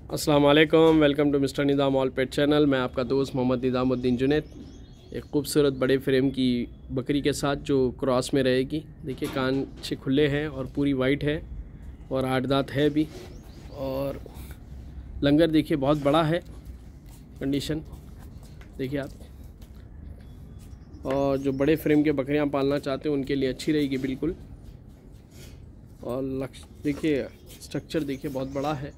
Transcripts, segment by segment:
अस्सलाम वालेकुम, welcome to mister Nizam all pet channel. मैं आपका दोस्त मोहम्मद निज़ामुद्दीन जुनैद। एक खूबसूरत बड़े फ्रेम की बकरी के साथ जो क्रॉस में रहेगी। देखिए कान अच्छे खुले हैं और पूरी वाइट है और 8 दांत है भी। और लंगर देखिए बहुत बड़ा है, कंडीशन देखिए आप। और जो बड़े फ्रेम के बकरियां पालना चाहते हैं उनके लिए अच्छी रहेगी बिल्कुल। और लक्ष्य देखिए, स्ट्रक्चर देखिए बहुत बड़ा है।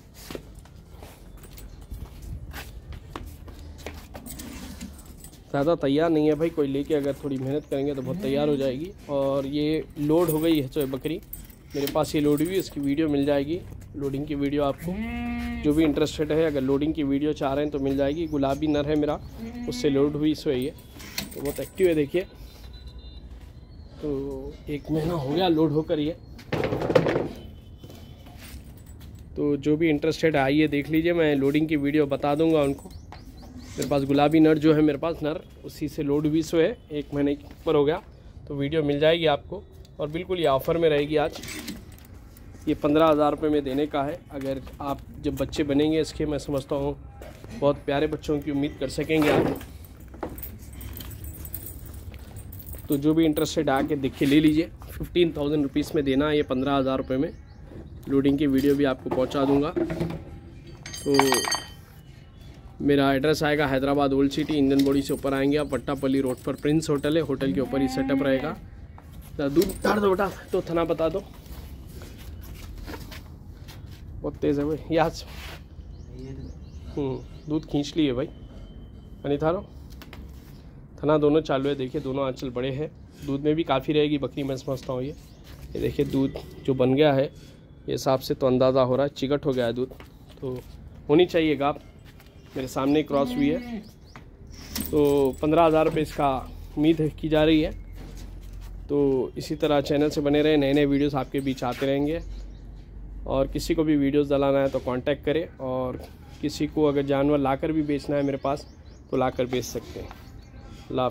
ज़्यादा तैयार नहीं है भाई, कोई लेके अगर थोड़ी मेहनत करेंगे तो बहुत तैयार हो जाएगी। और ये लोड हो गई है तो बकरी मेरे पास ये लोड हुई, इसकी वीडियो मिल जाएगी। लोडिंग की वीडियो आपको जो भी इंटरेस्टेड है, अगर लोडिंग की वीडियो चाह रहे हैं तो मिल जाएगी। गुलाबी नर है मेरा, उससे लोड हुई सो ये तो बहुत एक्टिव है। देखिए तो 1 महीना हो गया लोड होकर ये। तो जो भी इंटरेस्टेड है आइए देख लीजिए, मैं लोडिंग की वीडियो बता दूंगा उनको। मेरे पास गुलाबी नर जो है मेरे पास नर, उसी से लोड भी सो है, 1 महीने के ऊपर हो गया तो वीडियो मिल जाएगी आपको। और बिल्कुल ये ऑफ़र में रहेगी आज। ये 15,000 रुपये में देने का है। अगर आप जब बच्चे बनेंगे इसके, मैं समझता हूँ बहुत प्यारे बच्चों की उम्मीद कर सकेंगे आप। तो जो भी इंटरेस्टेड आके देखिए ले लीजिए। 15,000 रुपीज़ में देना है ये, 15,000 रुपये में। लोडिंग की वीडियो भी आपको पहुँचा दूँगा। तो मेरा एड्रेस आएगा हैदराबाद ओल्ड सिटी, इंजन बॉडी से ऊपर आएंगे आप, वट्टापल्ली रोड पर प्रिंस होटल है। होटल के ऊपर ही सेटअप रहेगा। दूध डाल दो बेटा, तो थना बता दो। बहुत तेज़ है भाई यहाँ से। दूध खींच लिए भाई, पानी थारो। थना दोनों चालू है, देखिए दोनों आंचल बड़े हैं। दूध में भी काफ़ी रहेगी बकरी, मैं समझता हूँ। ये देखिए दूध जो बन गया है ये हिसाब से तो अंदाज़ा हो रहा है चिकट हो गया है दूध। तो होनी चाहिए गाप, मेरे सामने क्रॉस हुई है। तो 15,000 रुपये इसका उम्मीद की जा रही है। तो इसी तरह चैनल से बने रहे, नए नए वीडियोस आपके बीच आते रहेंगे। और किसी को भी वीडियोस डलाना है तो कांटेक्ट करें। और किसी को अगर जानवर लाकर भी बेचना है मेरे पास तो लाकर बेच सकते हैं।